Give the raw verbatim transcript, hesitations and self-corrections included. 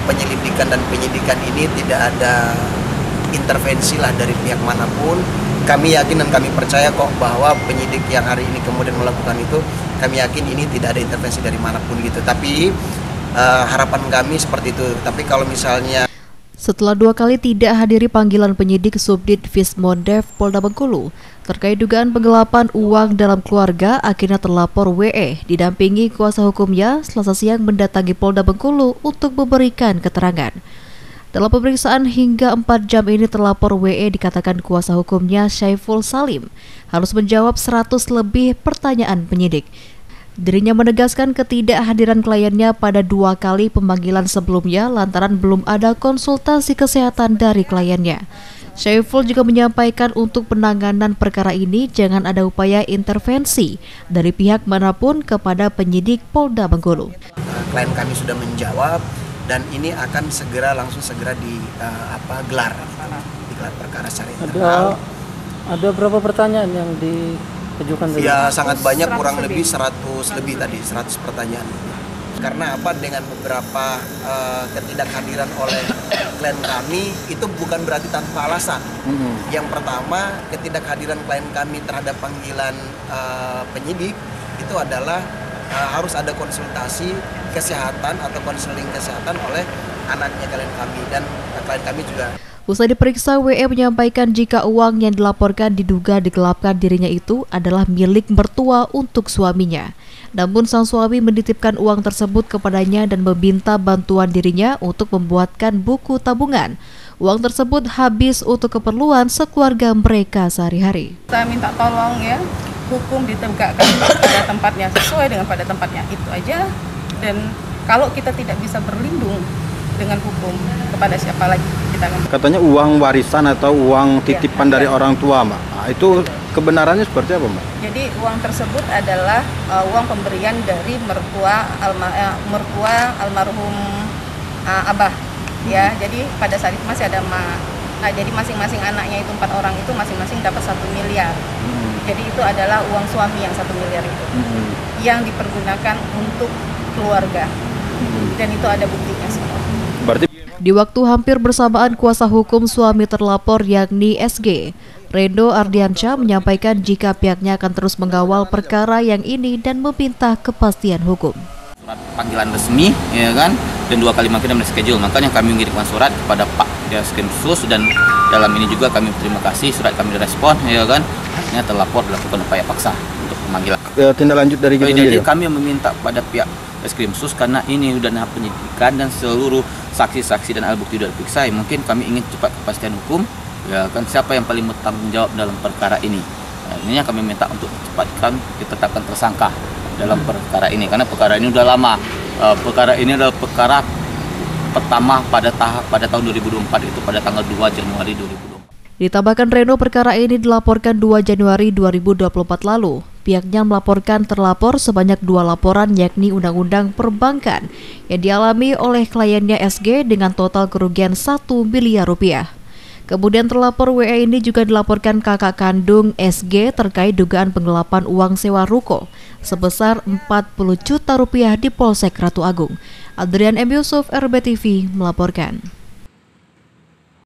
penyelidikan dan penyidikan ini tidak ada intervensi lah dari pihak manapun. Kami yakin dan kami percaya kok bahwa penyidik yang hari ini kemudian melakukan itu, kami yakin ini tidak ada intervensi dari manapun gitu. Tapi uh, harapan kami seperti itu. Tapi kalau misalnya setelah dua kali tidak hadiri panggilan penyidik Subdit Vismondev Polda Bengkulu terkait dugaan penggelapan uang dalam keluarga, akhirnya terlapor W E didampingi kuasa hukumnya Selasa siang mendatangi Polda Bengkulu untuk memberikan keterangan. Dalam pemeriksaan hingga empat jam ini, terlapor W E dikatakan kuasa hukumnya Syaiful Salim harus menjawab seratus lebih pertanyaan penyidik. Dirinya menegaskan ketidakhadiran kliennya pada dua kali pemanggilan sebelumnya lantaran belum ada konsultasi kesehatan dari kliennya. Syaiful juga menyampaikan untuk penanganan perkara ini jangan ada upaya intervensi dari pihak manapun kepada penyidik Polda Bengkulu. Klien kami sudah menjawab dan ini akan segera langsung segera di uh, apa gelar digelar perkara secara internal. Ada, ada berapa pertanyaan yang diajukan? Ya sangat banyak, kurang lebih seratus lebih tadi, seratus pertanyaan. Karena apa, dengan beberapa uh, ketidakhadiran oleh klien kami itu bukan berarti tanpa alasan. Mm-hmm. Yang pertama, ketidakhadiran klien kami terhadap panggilan uh, penyidik itu adalah uh, harus ada konsultasi kesehatan atau konseling kesehatan oleh anaknya klien kami dan klien kami juga. Usai diperiksa, W E menyampaikan jika uang yang dilaporkan diduga digelapkan dirinya itu adalah milik mertua untuk suaminya. Namun sang suami menitipkan uang tersebut kepadanya dan meminta bantuan dirinya untuk membuatkan buku tabungan. Uang tersebut habis untuk keperluan sekeluarga mereka sehari-hari. Saya minta tolong ya, hukum ditegakkan pada tempatnya, sesuai dengan pada tempatnya, itu aja. Dan kalau kita tidak bisa berlindung dengan hukum, kepada siapa lagi kita akan... Katanya uang warisan atau uang titipan ya, dari ya. orang tua, Mbak. Nah, itu kebenarannya seperti apa, Mbak? Jadi uang tersebut adalah uh, uang pemberian dari mertua alma, uh, mertua almarhum uh, Abah. Ya, jadi pada saat itu masih ada emak. Nah, jadi masing-masing anaknya itu empat orang itu masing-masing dapat satu miliar. Hmm. Jadi itu adalah uang suami yang satu miliar itu, hmm. yang dipergunakan untuk keluarga, hmm. dan itu ada buktinya semua. Berarti di waktu hampir bersamaan, kuasa hukum suami terlapor yakni S G, Rendo Ardiansyah, menyampaikan jika pihaknya akan terus mengawal perkara yang ini dan meminta kepastian hukum. Surat panggilan resmi, ya kan, dan dua kali makin dan schedule. Makanya kami mengirimkan surat kepada Pak Jaskrimsus dan dalam ini juga kami terima kasih surat kami direspon, ya kan. Akhirnya terlapor dilakukan upaya paksa untuk pemanggilan. Ya, tindak lanjut dari kita jadi sendiri, kami meminta pada pihak Jaskrimsus karena ini sudah tahap penyidikan dan seluruh saksi-saksi dan alat bukti sudah diperiksa. Mungkin kami ingin cepat kepastian hukum, ya kan, siapa yang paling bertanggung jawab dalam perkara ini. Nah, ini kami minta untuk cepatkan ditetapkan tersangka dalam perkara ini karena perkara ini sudah lama. Uh, perkara ini adalah perkara pertama pada tahap pada tahun dua ribu dua puluh empat, itu pada tanggal dua Januari dua ribu dua puluh empat. Ditambahkan Reno, perkara ini dilaporkan dua Januari dua ribu dua puluh empat lalu. Pihaknya melaporkan terlapor sebanyak dua laporan, yakni undang-undang perbankan yang dialami oleh kliennya S G dengan total kerugian satu miliar rupiah. Kemudian terlapor W E ini juga dilaporkan kakak kandung S G terkait dugaan penggelapan uang sewa ruko sebesar empat puluh juta rupiah di Polsek Ratu Agung. Adrian M. Yusuf, R B T V melaporkan.